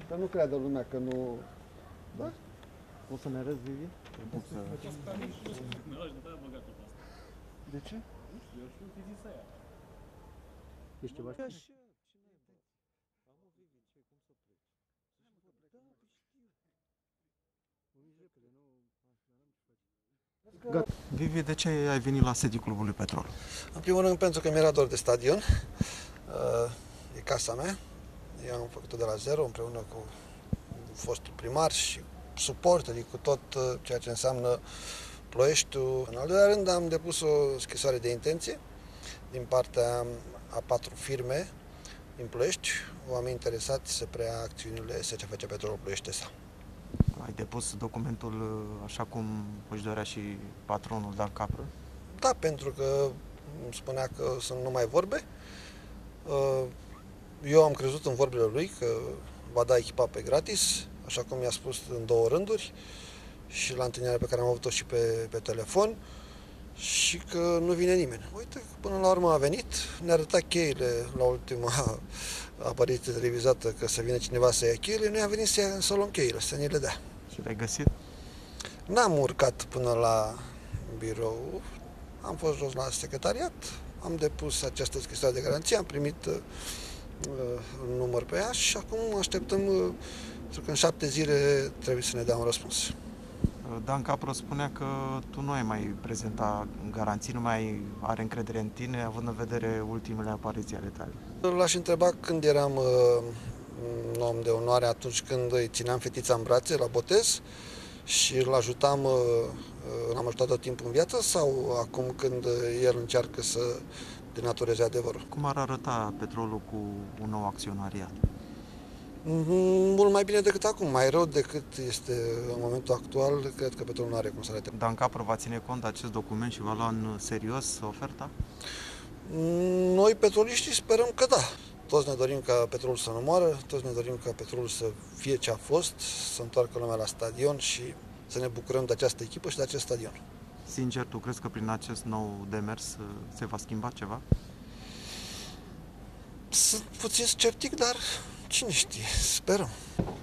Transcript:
Să nu creadă lumea că nu... Da? O să ne arăți, Vivi? De ce? Ești ceva? Gata. Vivi, de ce ai venit la sediul Clubului Petrol? În primul rând pentru că mi-era dor de stadion. E casa mea. Eu am făcut-o de la zero împreună cu fostul primar și suporterii, cu tot ceea ce înseamnă Ploieștiul. În al doilea rând am depus o scrisoare de intenție din partea a 4 firme din Ploiești, oameni interesați să preia acțiunile SCFC Petrolul Ploiești S.A. Ai depus documentul așa cum își dorea și patronul Dan Capră? Da, pentru că îmi spunea că sunt numai vorbe. Eu am crezut în vorbele lui că va da echipa pe gratis, așa cum mi-a spus în 2 rânduri și la întâlnirea pe care am avut-o și pe telefon, și că nu vine nimeni. Uite, până la urmă a venit, ne-a arătat cheile la ultima apariție televizată că să vină cineva să ia cheile, noi am venit să luăm cheile, să ne le dea. Și le-ai găsit? N-am urcat până la birou, am fost jos la secretariat, am depus această scrisoare de garanție, am primit un număr pe ea și acum așteptăm, pentru că în 7 zile trebuie să ne dea un răspuns. Dan Capră spunea că tu nu ai mai prezentat garanții, nu mai are încredere în tine, având în vedere ultimele apariții ale tale. L-aș întreba când eram om de onoare, atunci când îi țineam fetița în brațe la botez și îl ajutam, l-am ajutat tot timpul în viață, sau acum când el încearcă să denatureze adevărul. Cum ar arăta Petrolul cu un nou acționariat? Mult mai bine decât acum, mai rău decât este în momentul actual, cred că Petrolul nu are cum să arate. Dan Capră va ține cont de acest document și va lua în serios oferta? Noi, petroliștii, sperăm că da. Toți ne dorim ca Petrolul să nu moară, toți ne dorim ca Petrolul să fie ce a fost, să întoarcă lumea la stadion și să ne bucurăm de această echipă și de acest stadion. Sincer, tu crezi că prin acest nou demers se va schimba ceva? Sunt puțin sceptic, dar cine știe, sperăm.